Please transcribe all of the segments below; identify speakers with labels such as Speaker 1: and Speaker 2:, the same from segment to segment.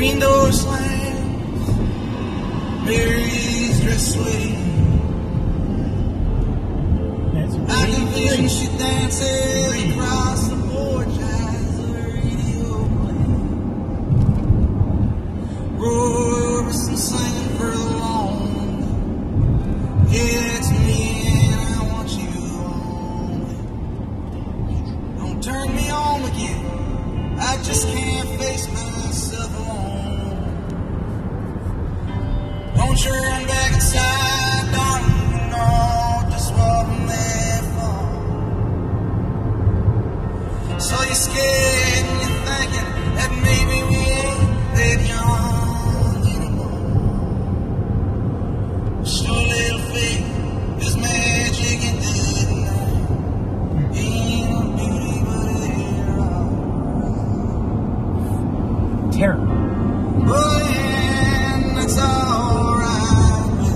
Speaker 1: Green door slams, Mary's dress sway. I can vision she dances across the porch as the radio plays. Roy Orbison singing for the long. Yeah, it's me and I want you home. Don't turn me on again, I just can't face myself alone. Don't you run back inside, darling, you know just what I'm there for. So you're scared and you're thinking that maybe we ain't that young anymore. Sure little faith, there's magic in the night. Ain't no beauty but here.
Speaker 2: Terror.
Speaker 1: Oh yeah, and that's alright with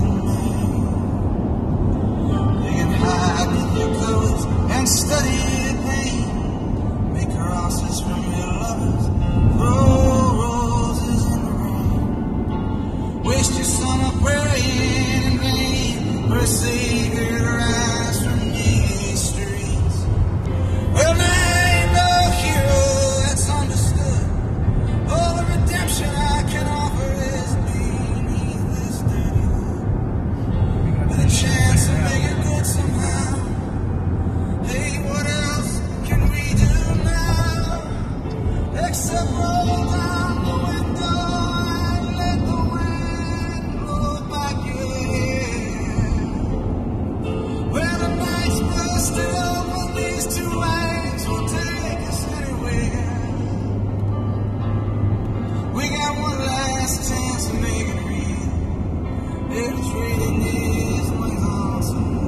Speaker 1: me. You can hide with your clothes and study the pain. Make crosses from your lovers, throw roses in the rain. Waste your summer praying in vain for a savior to rise from these streets. Well, there ain't no hero that's understood. All the redemption I can offer is beneath this dirty hood. With a chance to make it good somehow. Hey, what else can we do now? Except roll down the window and let the wind blow back your hair. Well, the night's busted open, these two lanes will take us anywhere. We got one last chance to make it real. They're trading these wings on some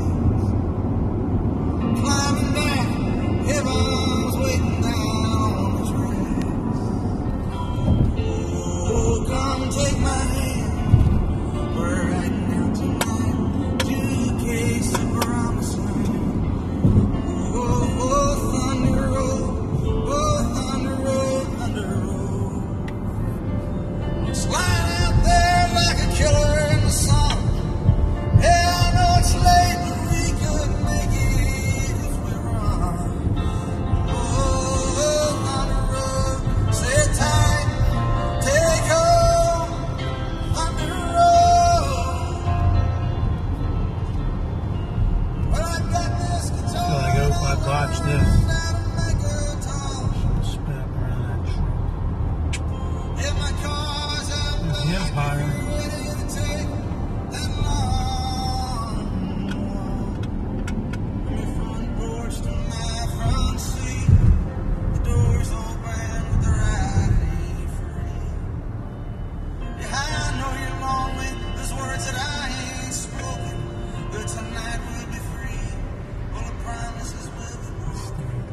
Speaker 1: wheels. Climbing down, heaven's waiting down on the tracks. Oh, come take my hand. We're riding out tonight to case the promised land. Oh, oh, Thunder Road, oh, Thunder Road, Thunder Road. It's lying out there like a killer in the sun. Yeah, I know it's late, but we could make it if we run. Oh, Thunder Road, sit tight, take home, Thunder Road. Well, I got this guitar.
Speaker 2: I go if I botch this.
Speaker 1: that'll make a talk.
Speaker 2: Spin up around that tree.
Speaker 1: Yeah, my car's out
Speaker 2: There's the Empire.
Speaker 1: ready to take that long walk. From your front porch to my front seat, the door's open with the right free. Yeah, I know you're lonely, there's words that I ain't spoken, but tonight we'll be free. All the promises will be broken.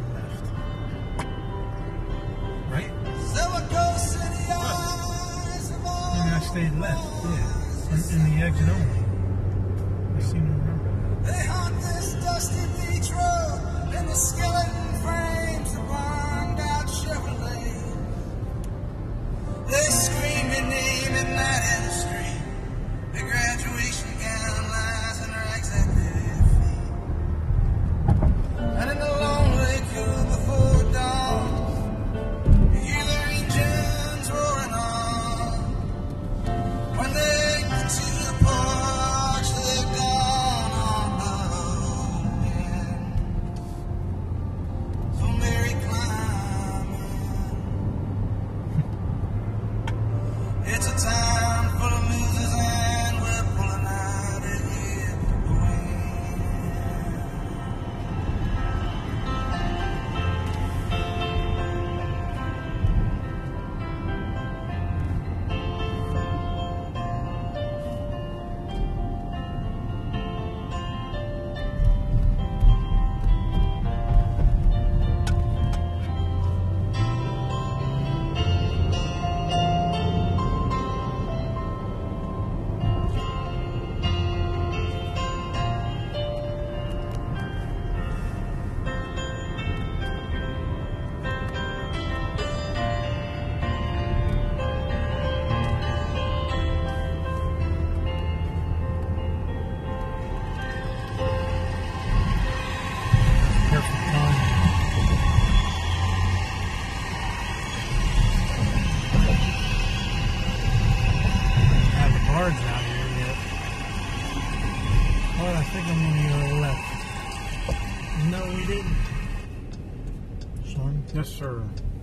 Speaker 2: Right?
Speaker 1: So I go city eyes of all.
Speaker 2: Maybe I stayed left. Yeah. In the exit only. I seem to remember.
Speaker 1: They haunt this dusty beach road and the skeleton frames of burned out Chevrolet. They scream your name at night in the street. The graduation gown lies in rags at their feet. And in the lonely cool before dawn, you hear their engines roaring on. When they get to the porch, they're gone on again. So Mary climbing. It's a town full of losers and we're pulling out of here.
Speaker 2: then on your left. No, we didn't. Sean?
Speaker 3: Yes, sir.